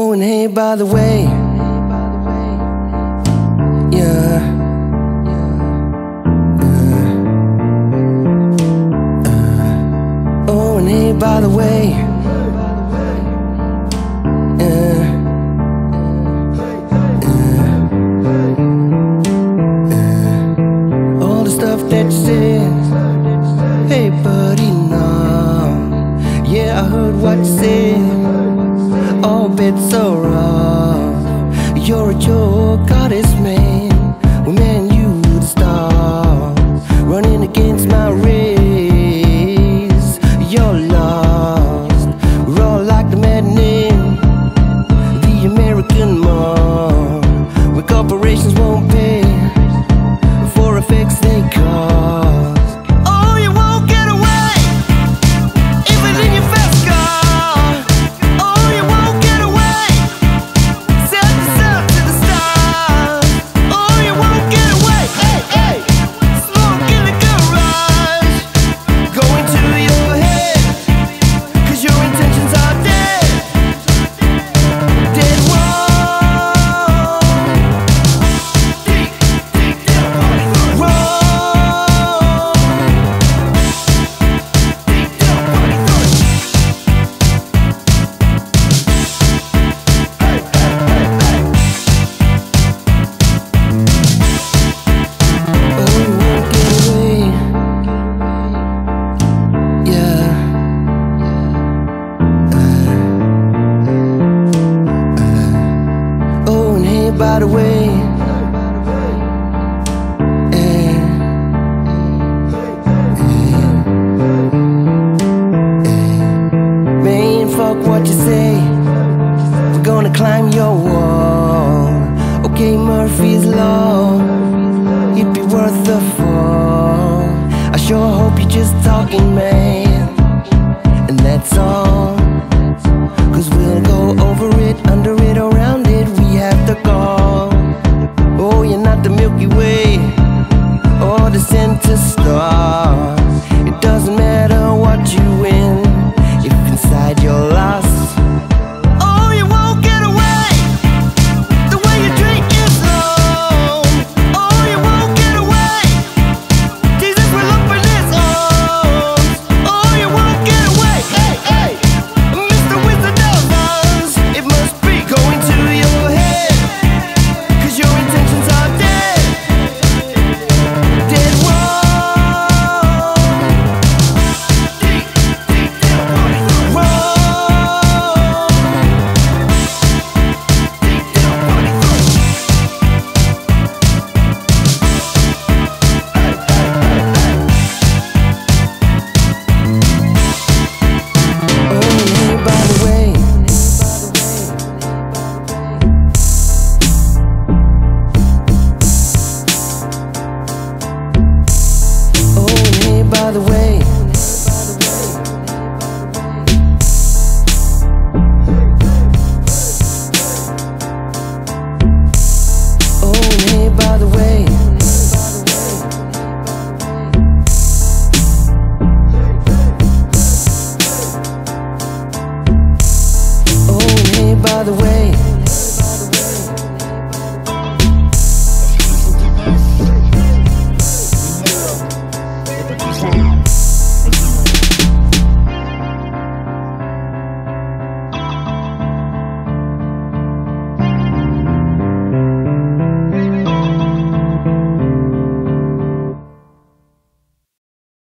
Oh, and hey, by the way, yeah. Oh, and hey, by the way, all the stuff that you said, hey buddy, no. Yeah, I heard what you said, all bets are off. You're a joke, goddess man. We man you the stars, running against my race. You're lost. We're all like the maddening, the American mob, where corporations won't pay for effects they cause. Oh, you won't get away, even in your fast car. Oh, you won't get away, set yourself to the stars. Oh, you won't get away, hey, hey. Smoke in the garage, going to your head, 'cause your intentions are dead, dead wrong. Deep, deep down, wrong. Deep down, hey, hey, hey, hey. Oh, you won't get away, yeah. Oh, and hey, by the way, man, fuck what you say, we're gonna climb your wall. Okay, Murphy's Law, it'd be worth the fall. I sure hope you're just talking, man, and that's all, 'cause we'll go over it